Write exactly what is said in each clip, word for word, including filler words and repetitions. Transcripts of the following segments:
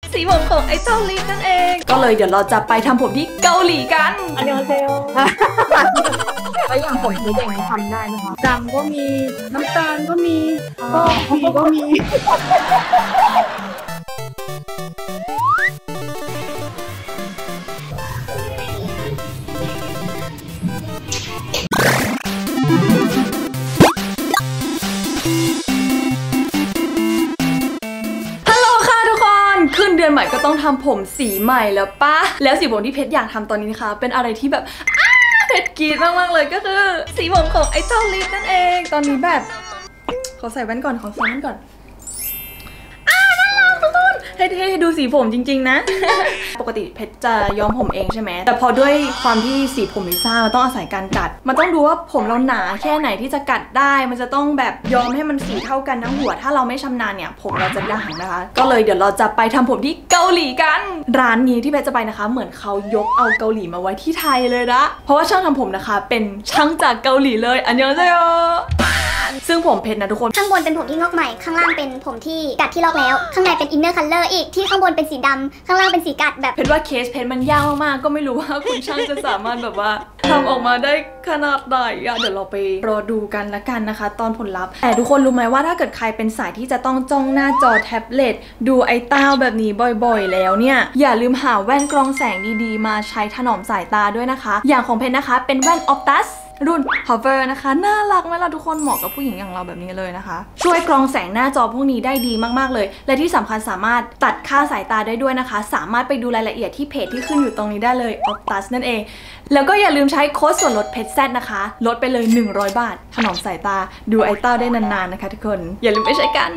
สีผมของไอ้เจ้าลิฟนั่นเองก็เลยเดี๋ยวเราจะไปทำผมที่เกาหลีกันอันยองเซลแล้วอย่างผมที่เด็กทำได้ไหมคะดำก็มีน้ำตาลก็มีก็มีก็มีขึ้นเดือนใหม่ก็ต้องทำผมสีใหม่แล้วป่ะแล้วสีผมที่เพชรอยากทำตอนนี้นะคะเป็นอะไรที่แบบเพชรกรี๊ดมากๆเลยก็คือสีผมของไอ้เจ้าลิฟนั่นเองตอนนี้แบบขอใส่แว่นก่อนขอใส่แว่นก่อนให้ให้ดูสีผมจริงๆนะ ปกติเพชรจะย้อมผมเองใช่ไหมแต่พอด้วยความที่สีผมลิซ่ามันต้องอาศัยการกัดมันต้องดูว่าผมเราหนาแค่ไหนที่จะกัดได้มันจะต้องแบบย้อมให้มันสีเท่ากันทั้งหัวถ้าเราไม่ชำนาญเนี่ยผมเราจะด่างนะคะก็เลยเดี๋ยวเราจะไปทำผมที่เกาหลีกันร้านนี้ที่เพชรจะไปนะคะเหมือนเขายกเอาเกาหลีมาไว้ที่ไทยเลยนะเพราะว่าช่างทำผมนะคะเป็นช่างจากเกาหลีเลยอันยองเซโยซึ่งผมเพชรนะทุกคนข้างบนเป็นผมที่งอกใหม่ข้างล่างเป็นผมที่กัดที่ลอกแล้วข้างในเป็นอินเนอร์คัลเลอร์อีกที่ข้างบนเป็นสีดำข้างล่างเป็นสีกัดแบบเพชรว่าเคสเพชรมันยากมากๆก็ไม่รู้ว่าคุณช่างจะสามารถแบบว่าทำออกมาได้ขนาดไหนอะเดี๋ยวเราไปรอดูกันละกันนะคะตอนผลลัพธ์แต่ทุกคนรู้ไหมว่าถ้าเกิดใครเป็นสายที่จะต้องจ้องหน้าจอแท็บเล็ตดูไอ้เต้าแบบนี้บ่อยๆแล้วเนี่ยอย่าลืมหาแว่นกรองแสงดีๆมาใช้ถนอมสายตาด้วยนะคะอย่างของเพชรนะคะเป็นแว่น Optusรุ่น Hover นะคะน่ารักไหมล่ะทุกคนเหมาะกับผู้หญิงอย่างเราแบบนี้เลยนะคะช่วยกรองแสงหน้าจอพวกนี้ได้ดีมากๆเลยและที่สำคัญสามารถตัดค่าสายตาได้ด้วยนะคะสามารถไปดูรายละเอียดที่เพจที่ขึ้นอยู่ตรงนี้ได้เลย Optus นั่นเองแล้วก็อย่าลืมใช้โค้ดส่วนลดเพชรแซดนะคะลดไปเลยหนึ่งร้อยบาทถนอมสายตาดูไอ้เต้าได้นานๆนะคะทุกคนอย่าลืมไปใช้กัน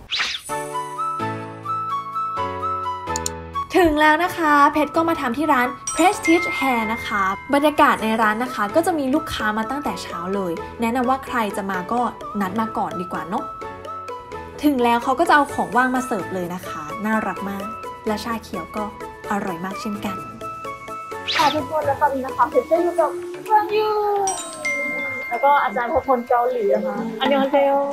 ถึงแล้วนะคะเพชรก็มาทำที่ร้าน Prestige Hair นะคะบรรยากาศในร้านนะคะก็จะมีลูกค้ามาตั้งแต่เช้าเลยแนะนำว่าใครจะมาก็นัดมาก่อนดีกว่าเนาะถึงแล้วเขาก็จะเอาของว่างมาเสิร์ฟเลยนะคะน่ารักมากและชาเขียวก็อร่อยมากเช่นกันค่ะทุกคนแล้วตอนนี้นะคะเพชรจะอยู่กับเพื่อนยูแล้วก็อาจารย์พพลเกาหลีนะคะอันยองเซล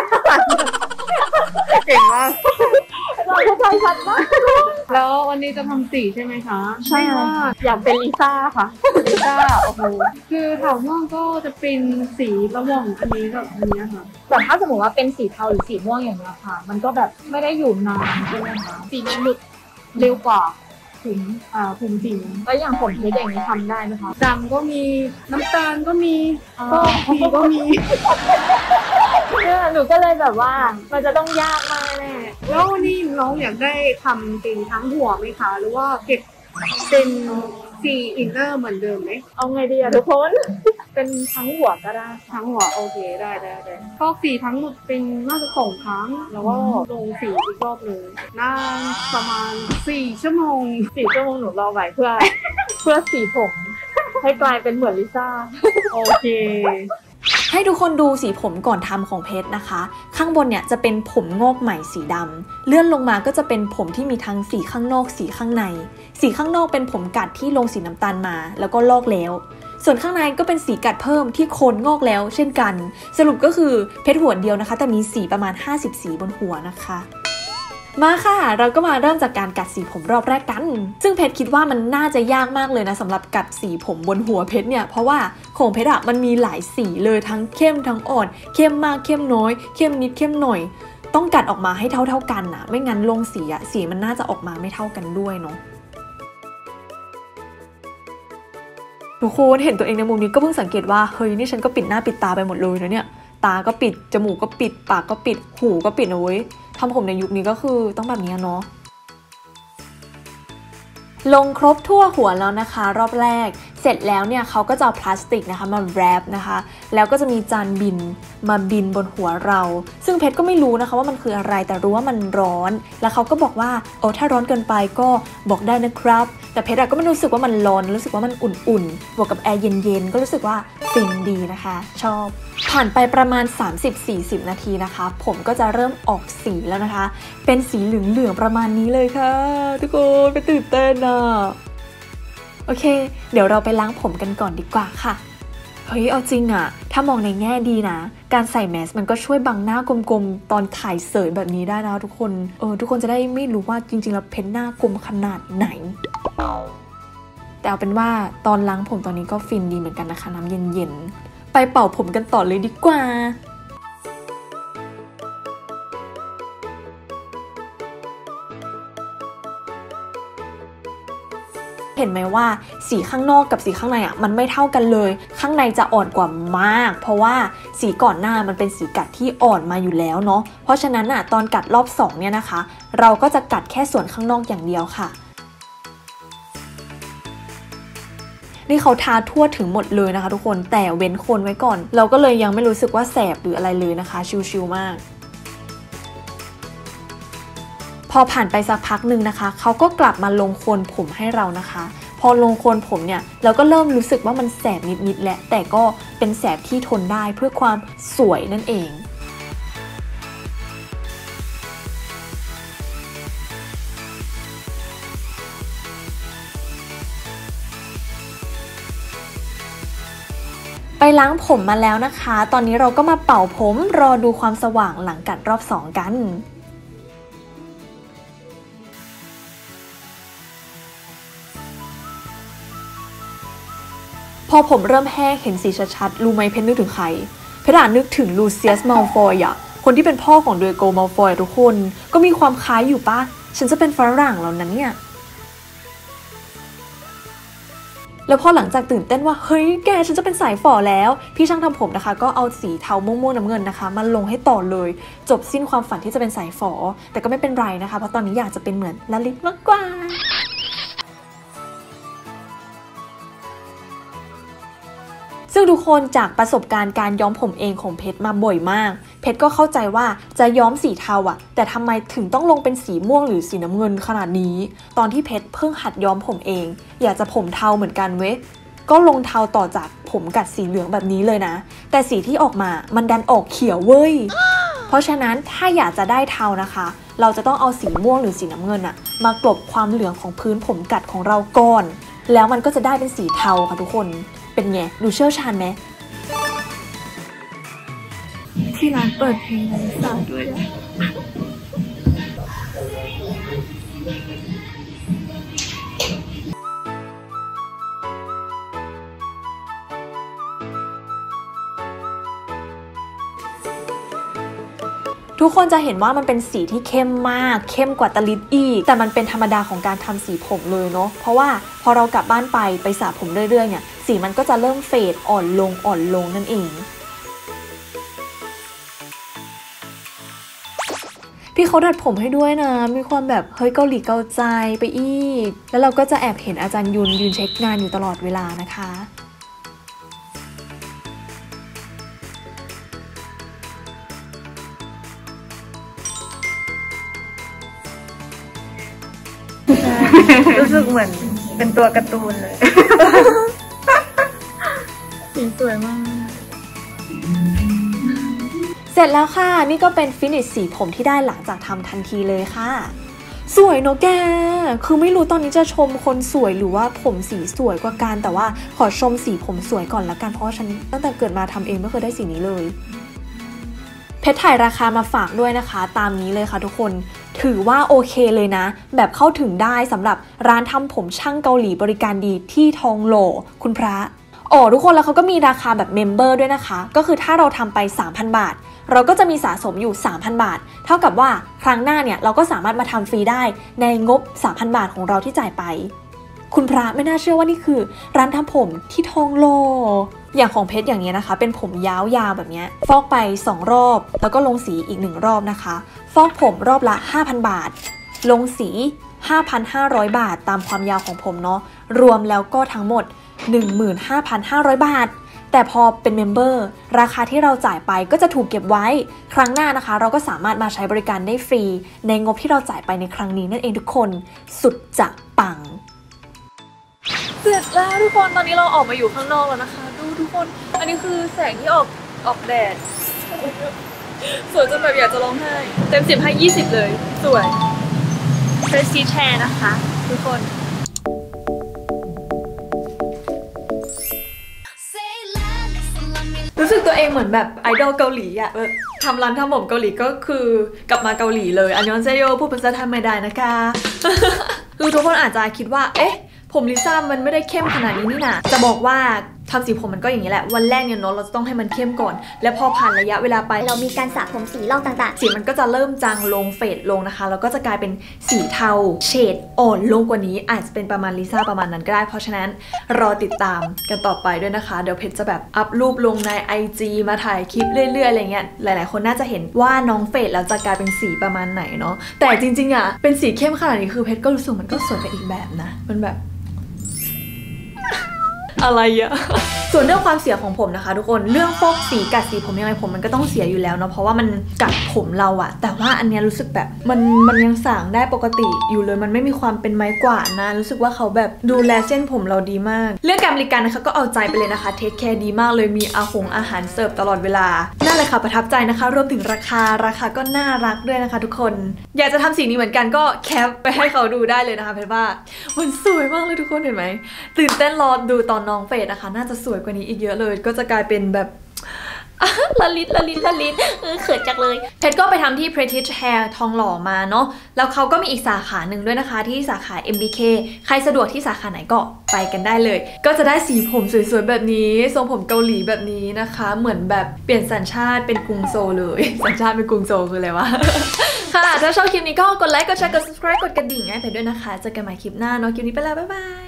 เก่งมากเราเข้าใจชัดมากแล้ววันนี้จะทำสีใช่ไหมคะใช่ค่ะอยากเป็นลิซ่าค่ะลิซ่าโอ้โหคือแถวม่วงก็จะเป็นสีระหว่างอันนี้กับอันนี้ค่ะแต่ถ้าสมมติว่าเป็นสีเทาหรือสีม่วงอย่างนี้ค่ะมันก็แบบไม่ได้อยู่นานใช่ไหมคะสีมันหลุดเร็วกว่าผมอ่าผมสีแล้วอย่างผมที่เด็กนี้ทำได้ไหมคะดำก็มีน้ำตาลก็มีก็มีก็มีเนี่ยหนูก็เลยแบบว่ามันจะต้องยากมากแน่แล้ววันนี้น้องอยากได้ทำเป็นทั้งหัวไหมคะหรือว่าเก็บเป็นสีอินเนอร์เหมือนเดิมไหมเอาไงดีอะทุกคนเป็นทั้งหัวก็ได้ทั้งหัวโอเคได้ได้ได้ฟอกสีทั้งหมดเป็นน่าจะสองครั้งแล้วก็ลงสีอีกรอบเลยน่าประมาณสี่ชั่วโมงสี่ชั่วโมงหนูรอไหวเพื่อเพื่อสีผมให้กลายเป็นเหมือนลิซ่าโอเคให้ทุกคนดูสีผมก่อนทำของเพชรนะคะข้างบนเนี่ยจะเป็นผมงอกใหม่สีดำเลื่อนลงมาก็จะเป็นผมที่มีทั้งสีข้างนอกสีข้างในสีข้างนอกเป็นผมกัดที่ลงสีน้ำตาลมาแล้วก็ลอกแล้วส่วนข้างในก็เป็นสีกัดเพิ่มที่โคนงอกแล้วเช่นกันสรุปก็คือเพชรหัวเดียวนะคะแต่มีสีประมาณห้าสิบสีบนหัวนะคะมาค่ะเราก็มาเริ่มจากการกัดสีผมรอบแรกกันซึ่งเพชรคิดว่ามันน่าจะยากมากเลยนะสำหรับกัดสีผมบนหัวเพชรเนี่ยเพราะว่าของเพชรอะมันมีหลายสีเลยทั้งเข้มทั้งอ่อนเข้มมากเข้มน้อยเข้มนิดเข้มหน่อยต้องกัดออกมาให้เท่าๆกันนะไม่งั้นลงสีอะสีมันน่าจะออกมาไม่เท่ากันด้วยเนาะทุกคนเห็นตัวเองในมุมนี้ก็เพิ่งสังเกตว่าเฮ้ยนี่ฉันก็ปิดหน้าปิดตาไปหมดเลยนะเนี่ยตาก็ปิดจมูกก็ปิดปากก็ปิดหูก็ปิดนะเว้ยทำผมในยุคนี้ก็คือต้องแบบนี้เนาะลงครบทั่วหัวแล้วนะคะรอบแรกเสร็จแล้วเนี่ยเขาก็จะเอาพลาสติกนะคะมาแรปนะคะแล้วก็จะมีจานบินมาบินบนหัวเราซึ่งเพชรก็ไม่รู้นะคะว่ามันคืออะไรแต่รู้ว่ามันร้อนแล้วเขาก็บอกว่าโอ้ถ้าร้อนเกินไปก็บอกได้นะครับแต่เพชรก็ไม่รู้สึกว่ามันร้อนรู้สึกว่ามันอุ่นๆบวกกับแอร์เย็นๆก็รู้สึกว่าฟินดีนะคะชอบผ่านไปประมาณ สามสิบถึงสี่สิบ นาทีนะคะผมก็จะเริ่มออกสีแล้วนะคะเป็นสีเหลืองๆประมาณนี้เลยค่ะทุกคนไปตื่นเต้นนะโอเคเดี๋ยวเราไปล้างผมกันก่อนดีกว่าค่ะเฮ้ยเอาจริงอะถ้ามองในแง่ดีนะการใส่แมสมันก็ช่วยบังหน้ากลมๆตอนถ่ายเสยแบบนี้ได้นะทุกคนเออทุกคนจะได้ไม่รู้ว่าจริงๆแล้วเพชรหน้ากลมขนาดไหนแต่เอาเป็นว่าตอนล้างผมตอนนี้ก็ฟินดีเหมือนกันนะคะน้ำเย็นๆไปเป่าผมกันต่อเลยดีกว่าเห็นไหมว่าสีข้างนอกกับสีข้างในอ่ะมันไม่เท่ากันเลยข้างในจะอ่อนกว่ามากเพราะว่าสีก่อนหน้ามันเป็นสีกัดที่อ่อนมาอยู่แล้วเนาะเพราะฉะนั้นอ่ะตอนกัดรอบสองเนี่ยนะคะเราก็จะกัดแค่ส่วนข้างนอกอย่างเดียวค่ะนี่เขาทาทั่วถึงหมดเลยนะคะทุกคนแต่เว้นโคนไว้ก่อนเราก็เลยยังไม่รู้สึกว่าแสบหรืออะไรเลยนะคะชิลๆมากพอผ่านไปสักพักหนึ่งนะคะเขาก็กลับมาลงโคนผมให้เรานะคะพอลงโคนผมเนี่ยเราก็เริ่มรู้สึกว่ามันแสบนิดๆและแต่ก็เป็นแสบที่ทนได้เพื่อความสวยนั่นเองไปล้างผมมาแล้วนะคะตอนนี้เราก็มาเป่าผมรอดูความสว่างหลังกัดรอบสองกันพอผมเริ่มแห้งเห็นสีชัดๆรู้ไหมเพชรนึกถึงใครเพชรอ่านนึกถึงลูเซียสมัลฟอยอะคนที่เป็นพ่อของเดรโกมัลฟอยทุกคนก็มีความคล้ายอยู่ปะฉันจะเป็นฝรั่งแล้วนั้นเนี่ยแล้วพอหลังจากตื่นเต้นว่าเฮ้ยแกฉันจะเป็นสายฝ่อแล้วพี่ช่างทำผมนะคะก็เอาสีเทาม่วงๆน้ำเงินนะคะมาลงให้ต่อเลยจบสิ้นความฝันที่จะเป็นสายฝ่อแต่ก็ไม่เป็นไรนะคะเพราะตอนนี้อยากจะเป็นเหมือนลลิตมากกว่าซึ่งทุกคนจากประสบการณ์การย้อมผมเองของเพชรมาบ่อยมากเพชรก็เข้าใจว่าจะย้อมสีเทาอะแต่ทำไมถึงต้องลงเป็นสีม่วงหรือสีน้ำเงินขนาดนี้ตอนที่เพชรเพิ่งหัดย้อมผมเองอยากจะผมเทาเหมือนกันเว้ยก็ลงเทาต่อจากผมกัดสีเหลืองแบบนี้เลยนะแต่สีที่ออกมามันดันออกเขียวเว้ยเพราะฉะนั้นถ้าอยากจะได้เทานะคะเราจะต้องเอาสีม่วงหรือสีน้ำเงินอะมากลบความเหลืองของพื้นผมกัดของเราก่อนแล้วมันก็จะได้เป็นสีเทาค่ะทุกคนเป็นไงดูเชี่ยวชาญไหมที่ร้านเปิดเพลงลิซ่าด้วยอะทุกคนจะเห็นว่ามันเป็นสีที่เข้มมากเข้มกว่าตะลิดอีกแต่มันเป็นธรรมดาของการทำสีผมเลยเนาะเพราะว่าพอเรากลับบ้านไปไปสระผมเรื่อยๆเนี่ยสีมันก็จะเริ่มเฟดอ่อนลงอ่อนลงนั่นเองพี่เขาดัดผมให้ด้วยนะมีความแบบเฮ้ยเกาหลีเกาใจไปอีกแล้วเราก็จะแอบเห็นอาจารย์ยุนยืนเช็คงานอยู่ตลอดเวลานะคะรู้สึกเหมือนเป็นตัวการ์ตูนเลยสีสวยมากเสร็จแล้วค่ะนี่ก็เป็นฟินิชสีผมที่ได้หลังจากทำทันทีเลยค่ะสวยเนอะแกคือไม่รู้ตอนนี้จะชมคนสวยหรือว่าผมสีสวยกว่ากันแต่ว่าขอชมสีผมสวยก่อนละกันเพราะฉันตั้งแต่เกิดมาทำเองไม่เคยได้สีนี้เลยเพชรถ่ายราคามาฝากด้วยนะคะตามนี้เลยค่ะทุกคนถือว่าโอเคเลยนะแบบเข้าถึงได้สำหรับร้านทำผมช่างเกาหลีบริการดีที่ทองหล่อคุณพระอ๋อทุกคนแล้วเขาก็มีราคาแบบเมมเบอร์ด้วยนะคะก็คือถ้าเราทำไป สามพัน บาทเราก็จะมีสะสมอยู่ สามพัน บาทเท่ากับว่าครั้งหน้าเนี่ยเราก็สามารถมาทำฟรีได้ในงบ สามพัน บาทของเราที่จ่ายไปคุณพระไม่น่าเชื่อว่านี่คือร้านทำผมที่ทองหล่ออย่างของเพชรอย่างนี้นะคะเป็นผมยาวๆแบบนี้ฟอกไปสองรอบแล้วก็ลงสีอีกหนึ่งรอบนะคะฟอกผมรอบละ ห้าพัน บาทลงสี ห้าพันห้าร้อย บาทตามความยาวของผมเนาะรวมแล้วก็ทั้งหมด หนึ่งหมื่นห้าพันห้าร้อย บาทแต่พอเป็นเมมเบอร์ราคาที่เราจ่ายไปก็จะถูกเก็บไว้ครั้งหน้านะคะเราก็สามารถมาใช้บริการได้ฟรีในงบที่เราจ่ายไปในครั้งนี้นั่นเองทุกคนสุดจะปังเสร็จแล้วทุกคนตอนนี้เราออกมาอยู่ข้างนอกแล้วนะคะดูทุกคนอันนี้คือแสงที่ออกออกแดดสวยจนแบบอยากจะร้องไห้เต็มสิบให้ยี่สิบเลยสวยเฟรชซีแชร์นะคะทุกคนสึกตัวเองเหมือนแบบไอดอลเกาหลีอะแบบทำร้านทำผมเกาหลีก็คือกลับมาเกาหลีเลยอันยองเซโยพูดภาษาไทยไม่ได้นะคะ คือทุกคนอาจจะคิดว่าเอ๊ะผมลิซ่ามันไม่ได้เข้มขนาดนี้นี่นะจะบอกว่าทำสีผมมันก็อย่างนี้แหละวันแรกเนี่ยเนาะเราจะต้องให้มันเข้มก่อนแล้วพอผ่านระยะเวลาไปเรามีการสระผมสีลอกต่างๆสีมันก็จะเริ่มจางลงเฟดลงนะคะแล้วก็จะกลายเป็นสีเทาเฉดอ่อนลงกว่านี้อาจจะเป็นประมาณลิซ่าประมาณนั้นก็ได้เพราะฉะนั้นรอติดตามกันต่อไปด้วยนะคะเดี๋ยวเพชรจะแบบอัพรูปลงใน ไอ จี มาถ่ายคลิปเรื่อยๆอะไรเงี้ยหลายๆคนน่าจะเห็นว่าน้องเฟดแล้วจะกลายเป็นสีประมาณไหนเนาะแต่จริงๆอะเป็นสีเข้มขนาดนี้คือเพชรก็รู้สึกมันก็สวยไปอีกแบบนะมันแบบอะไรอะส่วนเรื่องความเสียของผมนะคะทุกคนเรื่องฟอกสีกัดสีผมยังไงผมมันก็ต้องเสียอยู่แล้วเนาะเพราะว่ามันกัดผมเราอะแต่ว่าอันเนี้ยรู้สึกแบบมันมันยังสางได้ปกติอยู่เลยมันไม่มีความเป็นไม้กวาดนะรู้สึกว่าเขาแบบดูแลเส้นผมเราดีมากเรื่องการบริการนะคะก็เอาใจไปเลยนะคะเทคแคร์ดีมากเลยมีอาหงอาหารเสิร์ฟตลอดเวลานั่นเลยค่ะประทับใจนะคะรวมถึงราคาราคาก็น่ารักด้วยนะคะทุกคนอยากจะทำสิ่งนี้เหมือนกันก็แคปไปให้เขาดูได้เลยนะคะเพราะว่ามันสวยมากเลยทุกคนเห็นไหมตื่นเต้นรอดูตอนน้องเฟดนะคะน่าจะสวยกว่านี้อีกเยอะเลยก็จะกลายเป็นแบบละลิตละลิตละลิตเขินจังเลยเพชรก็ไปทำที่ Pretty Hair ทองหล่อมาเนาะแล้วเขาก็มีอีกสาขาหนึ่งด้วยนะคะที่สาขา เอ็ม บี เค ใครสะดวกที่สาขาไหนก็ไปกันได้เลยก็จะได้สีผมสวยๆแบบนี้ทรงผมเกาหลีแบบนี้นะคะเหมือนแบบเปลี่ยนสัญชาติเป็นกรุงโซลเลยสัญชาติเป็นกรุงโซลคืออะไรวะ ค่ะถ้าชอบคลิปนี้ก็กดไลค์กดแชร์กด subscribe กดกระดิ่งให้เพชรด้วยนะคะเจอกันใหม่คลิปหน้าเนาะคลิปนี้ไปแล้วบ๊ายบาย